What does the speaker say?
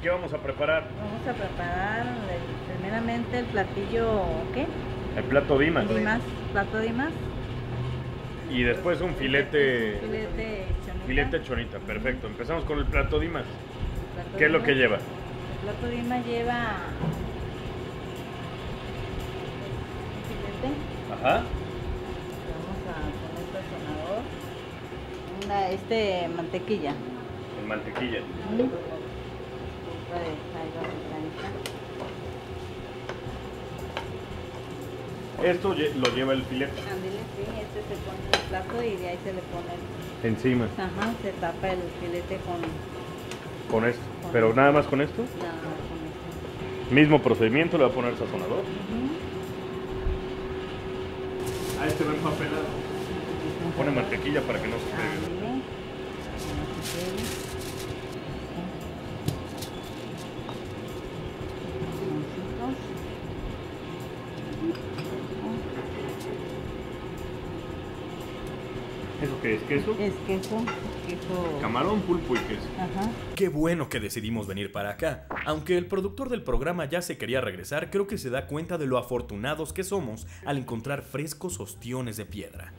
¿Qué vamos a preparar? Vamos a preparar primeramente el platillo, ¿qué? El plato dimas. Plato dimas. Y después un filete. Filete chonita. Filete chonita, perfecto. Empezamos con el plato dimas. Plato ¿Qué es lo que lleva? El plato dimas lleva un filete. Ajá. Vamos a poner sazonador. Mantequilla. En mantequilla. Esto lo lleva el filete. Ándale, sí, se pone en el plato y de ahí se le pone Encima. Ajá, se tapa el filete Con esto. ¿Pero nada más con esto? Nada más con esto. Mismo procedimiento, le va a poner sazonador. A este va empapelado. Pone mantequilla para que no se pegue. ¿Eso qué es? ¿Queso? Es queso. Camarón, pulpo y queso. Ajá. Qué bueno que decidimos venir para acá. Aunque el productor del programa ya se quería regresar, creo que se da cuenta de lo afortunados que somos al encontrar frescos ostiones de piedra.